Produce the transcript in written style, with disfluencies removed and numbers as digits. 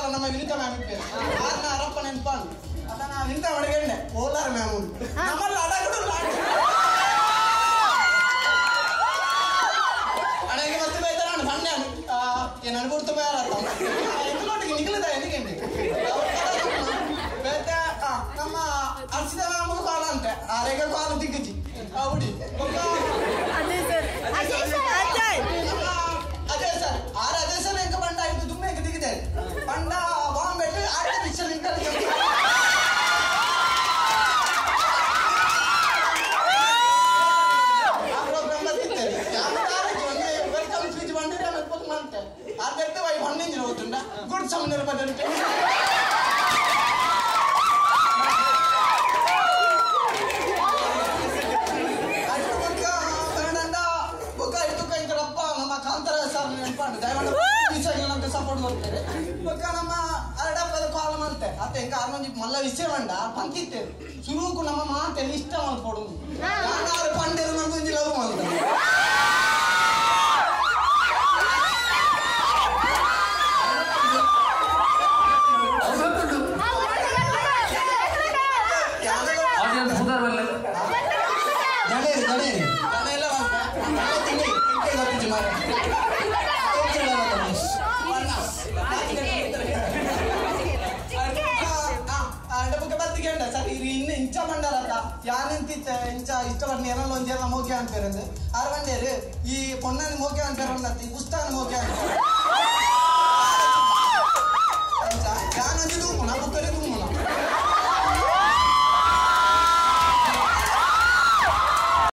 ನಮ್ಮ ವಿನಿತಾ ಮ್ಯಾಮ್ ಇಪ್ಪೇರು ಆರ್ನ ಅರಪ್ಪ ನೆನ್ಪಾನ್ ಅದ ನಾ ವಿನಿತಾ ಒಳಗೆಣ್ಣೆ ಓಲಾರ ಮ್ಯಾಮ್ ಉಂಟು ನಮ್ಮಲ್ಲಿ ಅಡಗುಡು ಅಡಗೆ ಮತ್ತೆ ಬೈತಾರ ನಾನು ಬಣ್ಣೆ ನಾನು ಗುರ್ತು ಬೇಡ ಎಂಟ್ಲೊಟ್ಟಿಗೆ ನಿಗಲಿದ ಎನಿಗೆಂಡೆ ಬೇಟ ನಮ್ಮ ಅರ್ಸಿದ ಮ್ಯಾಮ್ ಕಾಲ ಅಂತೆ ಆರೇಗ ಕಾಲ ದಿಗ್ಗಜಿ ಹುಡಿ ಅದೇ ಸರ್ ಆರು ಅದೇ ಸರ್ ಎಂಕ ಬಂಡ ಆಯ್ತು ತುಂಬ ಎಂಕ ದಿಗಿದ್ದಾರೆ ಬಂಡ ಬಾಂಬ್ ಬೆಟ್ಟು ಆರ್ಟಿಫಿಷಿಯಲ್ ಇಂಟೆಲಿಜೆನ್ಸ್ ಆ ಪ್ರೋಗ್ರಾಮ್ ಬರ್ತಿದ್ದಾರೆ ವೆಲ್ಕಮ್ ಸ್ಪೀಚ್ ಬಂದಿರಿ ಅನ್ನೋದು ಮಾಡ್ತೆ ಅದಕ್ಕೆ ವೈ ಹಣ್ಣಿಂಜಿನ ಹೋಗುತ್ತುಂಡ ಗುಡ್ ಸಮುದ್ರ ಬದಲಿಗೆ ಸಪೋರ್ಟ್ ಮಾಡ್ತಾರೆ ನಮ್ಮ ಅರಡಪ್ಪದ ಕಾಲ ಮಾಡ್ತೆ ಅತ್ತ ಎಂಕ ಆರ್ಮಂಜಿ ಮಲ್ಲ ವಿಷಯ ಬಂಡ ಪಂಕಿತ್ತೇರು ಸುರುಕು ನಮ್ಮ ಮಾತೆಲ್ಲ ಇಷ್ಟ ಮಾಡ್ಕೊಡು ಯಾರು ಪಂಡೇರು ನಂದು ಲವ್ ಮಾಡ್ತಾರೆ ಸರಿ ಇನ್ನು ಇಂಚ ಬಂಡಾರತ್ತ ಯಾನೆಂತ ಇಂಚ ಇಷ್ಟಪಟ್ಟು ಏನಲ್ಲ ಒಂಜೇರ ಮೋಕೆ ಅಂತಾರೆ ಆರು ಬಂಡೇರು ಈ ಪೊಣ್ಣನ ಮೋಕೆ ಅಂತಾರೆ ಈ ಪುಸ್ತಕ ಮೋಕೆ ಅಂತಾರೆ